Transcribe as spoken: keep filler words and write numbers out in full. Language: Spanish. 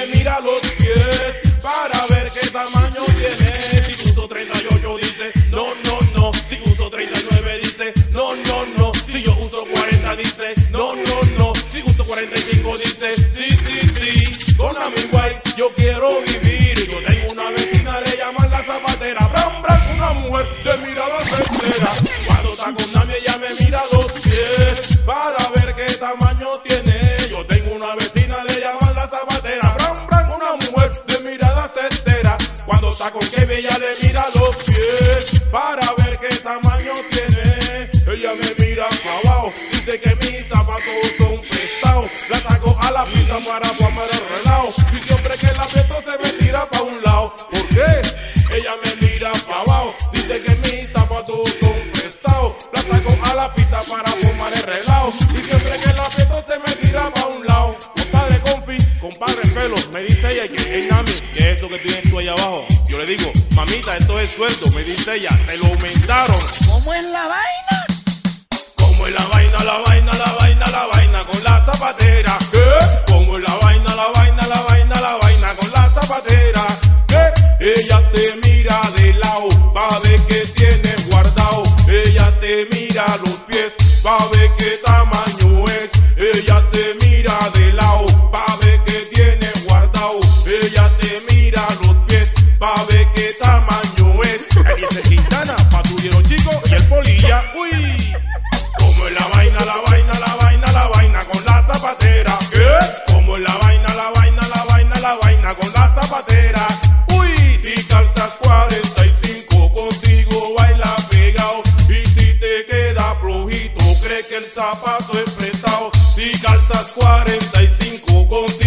mira los pies para ver qué tamaño tiene. Si uso treinta y ocho dice no, no, no. Si uso treinta y nueve dice no, no, no. Si yo uso cuarenta dice no, no, no. Si uso cuarenta y cinco dice sí, sí, sí. Con la mi guay yo quiero vivir. Yo tengo una vecina, le llaman la zapatera. Bram, bram, una mujer de mirada certera. Cuando está con Nami ella me mira los pies para ver qué tamaño tiene. Yo tengo una vecina, le llaman la zapatera. Bram, bram, una mujer de mirada certera. Cuando está con Kevin ella le mira los pies para ver qué tamaño tiene. Ella me mira para abajo, dice que mis zapatos son prestados. La saco a la pista para formar el relajo. Y siempre que la aprieto se me tira para un lado. ¿Por qué? Ella me mira para abajo, dice que mis zapatos son prestados. La saco a la pista para formar el relajo. Y siempre que la aprieto se me tira para un lado. Compadre Confi, compadre Pelo, me dice ella que es Nami, que es eso que tienes tú ahí abajo. Yo le digo, mamita, esto es sueldo. Me dice ella, te lo aumentaron. ¿Cómo es la vaina? Como es la vaina, la vaina, la vaina, la vaina con la zapatera. ¿Qué? Como es la vaina, la vaina, la vaina, la vaina con la zapatera. ¿Qué? Ella te mira de lado pa' ver qué tienes guardado. Ella te mira los pies pa' ver qué tamaño es. Ella te mira de lado pa' ver qué tienes guardado. Ella te mira los pies pa' ver qué tamaño es. Ahí dice Quintana, patrullero chico y el polilla. Uy. Como es la vaina, la vaina, la vaina, la vaina con la zapatera. ¿Qué? Como es la vaina, la vaina, la vaina, la vaina con la zapatera. Uy, si calzas cuarenta y cinco contigo baila pegado. Y si te queda flojito, cree que el zapato es prestado. Si calzas cuarenta y cinco contigo